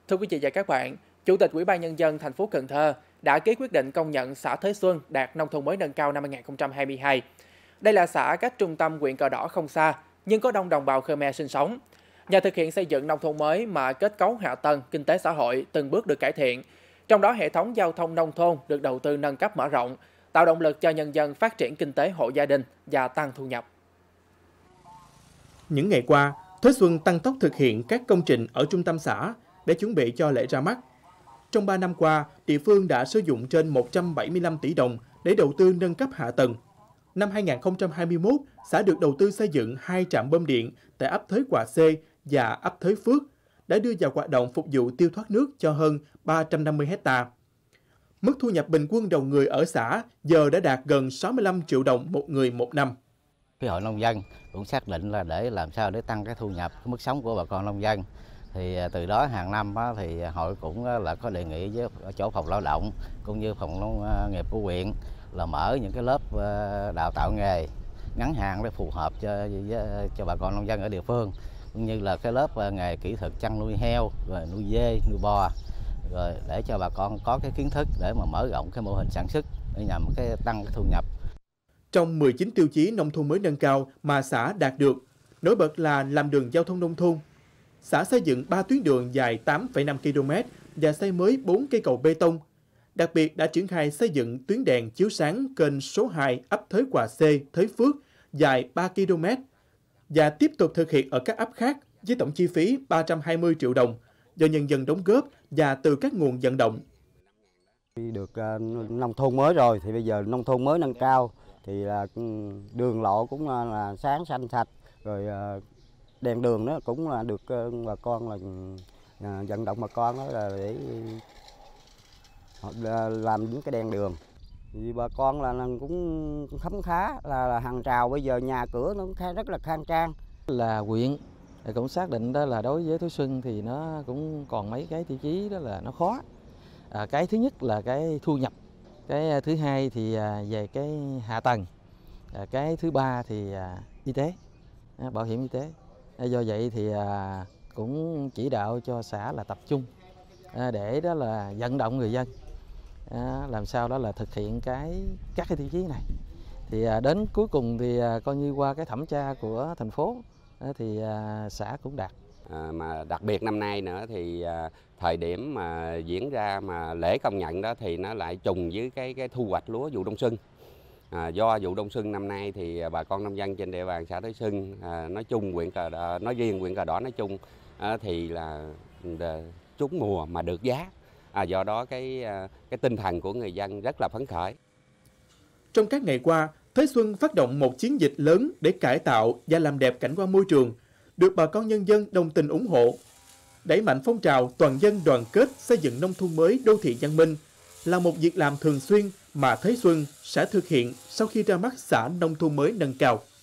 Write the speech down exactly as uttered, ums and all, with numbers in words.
Thưa quý vị và các bạn, Chủ tịch Ủy ban Nhân dân thành phố Cần Thơ đã ký quyết định công nhận xã Thới Xuân đạt nông thôn mới nâng cao năm hai nghìn không trăm hai mươi hai. Đây là xã cách trung tâm huyện Cờ Đỏ không xa, nhưng có đông đồng bào Khmer sinh sống. Nhờ thực hiện xây dựng nông thôn mới mà kết cấu hạ tầng, kinh tế xã hội từng bước được cải thiện. Trong đó hệ thống giao thông nông thôn được đầu tư nâng cấp mở rộng, tạo động lực cho nhân dân phát triển kinh tế hộ gia đình và tăng thu nhập. Những ngày qua, Thới Xuân tăng tốc thực hiện các công trình ở trung tâm xã để chuẩn bị cho lễ ra mắt. Trong ba năm qua, địa phương đã sử dụng trên một trăm bảy mươi lăm tỷ đồng để đầu tư nâng cấp hạ tầng. Năm hai nghìn không trăm hai mươi mốt, xã được đầu tư xây dựng hai trạm bơm điện tại ấp Thới Hòa C và ấp Thới Phước, đã đưa vào hoạt động phục vụ tiêu thoát nước cho hơn ba trăm năm mươi héc ta. Mức thu nhập bình quân đầu người ở xã giờ đã đạt gần sáu mươi lăm triệu đồng một người một năm. Cái hội nông dân cũng xác định là để làm sao để tăng cái thu nhập, cái mức sống của bà con nông dân. Thì từ đó hàng năm thì hội cũng là có đề nghị với chỗ phòng lao động cũng như phòng nông nghiệp của huyện là mở những cái lớp đào tạo nghề ngắn hạn để phù hợp cho cho bà con nông dân ở địa phương, cũng như là cái lớp nghề kỹ thuật chăn nuôi heo, rồi nuôi dê, nuôi bò, rồi để cho bà con có cái kiến thức để mà mở rộng cái mô hình sản xuất để nhằm cái tăng cái thu nhập. Trong mười chín tiêu chí nông thôn mới nâng cao mà xã đạt được, nổi bật là làm đường giao thông nông thôn. Xã xây dựng ba tuyến đường dài tám phẩy năm ki lô mét và xây mới bốn cây cầu bê tông. Đặc biệt đã triển khai xây dựng tuyến đèn chiếu sáng kênh số hai ấp Thới Hòa C, Thới Phước dài ba ki lô mét và tiếp tục thực hiện ở các ấp khác với tổng chi phí ba trăm hai mươi triệu đồng do nhân dân đóng góp và từ các nguồn vận động. Được uh, nông thôn mới rồi thì bây giờ nông thôn mới nâng cao thì là đường lộ cũng là sáng xanh sạch, rồi uh, đèn đường đó cũng là được uh, bà con là uh, vận động bà con đó là để uh, làm những cái đèn đường. Thì bà con là, là cũng khấm khá là, là hàng rào bây giờ nhà cửa nó cũng rất là khang trang. Là huyện cũng xác định đó là đối với Thới Xuân thì nó cũng còn mấy cái tiêu chí đó là nó khó. À, cái thứ nhất là cái thu nhập, cái thứ hai thì à, về cái hạ tầng, à, cái thứ ba thì à, y tế, à, bảo hiểm y tế. À, do vậy thì à, cũng chỉ đạo cho xã là tập trung à, để đó là vận động người dân à, làm sao đó là thực hiện cái các cái tiêu chí này. Thì à, đến cuối cùng thì à, coi như qua cái thẩm tra của thành phố à, thì à, xã cũng đạt. À, mà đặc biệt năm nay nữa thì à, thời điểm mà diễn ra mà lễ công nhận đó thì nó lại trùng với cái cái thu hoạch lúa vụ đông xuân. À, do vụ đông xuân năm nay thì bà con nông dân trên địa bàn xã Thới Xuân à, nói chung huyện Cờ Đỏ, nói riêng huyện Cờ Đỏ nói chung à, thì là trúng mùa mà được giá. À, do đó cái cái tinh thần của người dân rất là phấn khởi. Trong các ngày qua, Thới Xuân phát động một chiến dịch lớn để cải tạo và làm đẹp cảnh quan môi trường, được bà con nhân dân đồng tình ủng hộ. Đẩy mạnh phong trào toàn dân đoàn kết xây dựng nông thôn mới đô thị văn minh là một việc làm thường xuyên mà Thới Xuân sẽ thực hiện sau khi ra mắt xã nông thôn mới nâng cao.